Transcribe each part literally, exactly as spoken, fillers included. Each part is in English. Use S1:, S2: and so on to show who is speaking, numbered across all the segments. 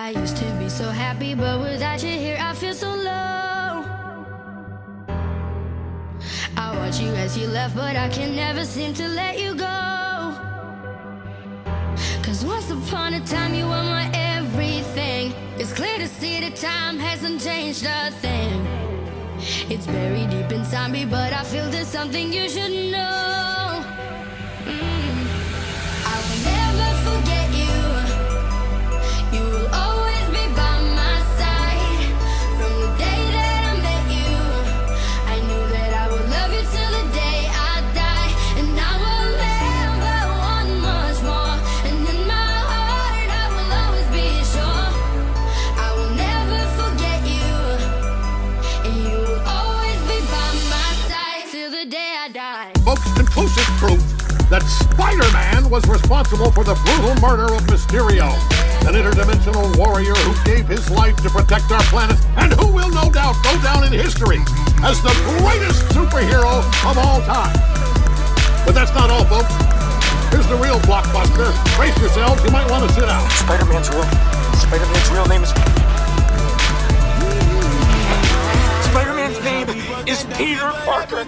S1: I used to be so happy, but without you here I feel so low. I watch you as you left, but I can never seem to let you go. Cause once upon a time you were my everything. It's clear to see that time hasn't changed a thing. It's buried deep inside me, but I feel there's something you should know. mm. I will never forget you. You will always be by my side. From the day that I met you, I knew that I would love you till the day I die. And I will never want much more. And in my heart I will always be sure. I will never forget you. And you will always be by my side till the day I die.
S2: Folks, conclusive proof that Spider-Man was responsible for the brutal murder of Mysterio, an interdimensional warrior who gave his life to protect our planet and who will no doubt go down in history as the greatest superhero of all time. But that's not all, folks. Here's the real blockbuster. Brace yourselves, you might want to sit down.
S3: Spider-Man's real. Spider-Man's real name is... Spider-Man's name is Peter Parker.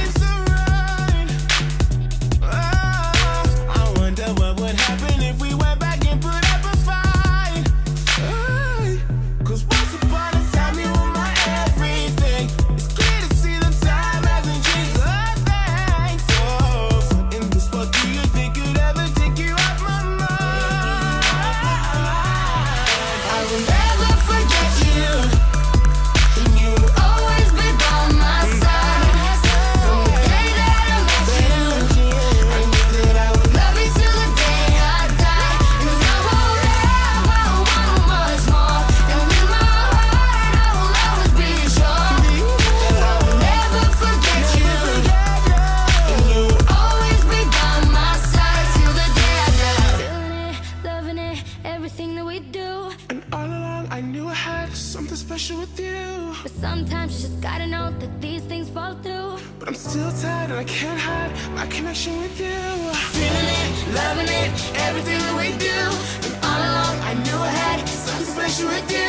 S4: What would happen if we went back and put up a fight? Ay, Cause once upon a time you were my everything. It's clear to see that time hasn't changed a thing. So, in this, what do you think could ever take you off my mind? I will never forget you. And you will always be by my side. From the day that I met you, I knew that I would love you till the day I die. And I will never want much more. And in my heart I will always be sure that I will never forget you. And you will always be by my side till the day I die. Feeling it, loving it, everything that we do. And all along I knew I had something special with you. But sometimes you just gotta know that these things fall through. But I'm still tired and I can't hide my connection with you. Feeling it, loving it, everything that we do. And all along I knew I had something special with you.